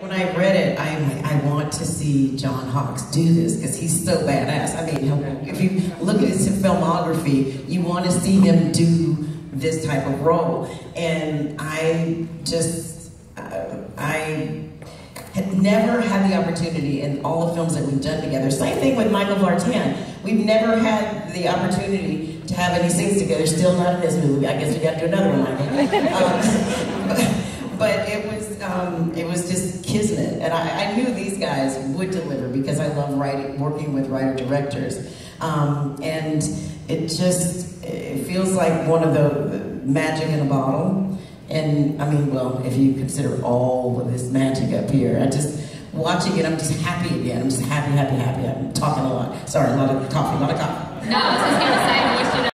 When I read it, I'm like, I want to see John Hawkes do this because he's so badass. I mean, if you look at his filmography, you want to see him do this type of role. And I just, I had never had the opportunity in all the films that we've done together. Same thing with Michael Vartan. We've never had the opportunity to have any scenes together. Still not in this movie. I guess we got to do another one, Michael. But it was just kismet, and I knew these guys would deliver because I love working with writer-directors, and it feels like one of the magic in a bottle. And I mean, well, if you consider all of this magic up here, watching it, I'm just happy again. I'm just happy. I'm talking a lot. Sorry, a lot of coffee. No, I was just gonna say,